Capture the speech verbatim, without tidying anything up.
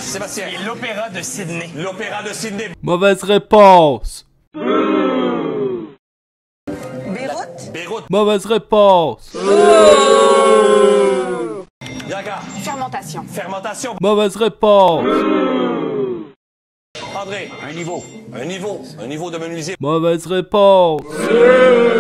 Sébastien. Et l'Opéra de Sydney. L'Opéra de Sydney. Mauvaise réponse. Beyrouth. Beyrouth. Mauvaise réponse. Bianca. Fermentation. Fermentation. Mauvaise réponse. André. Un niveau. Un niveau. Un niveau de menuisier. Mauvaise réponse.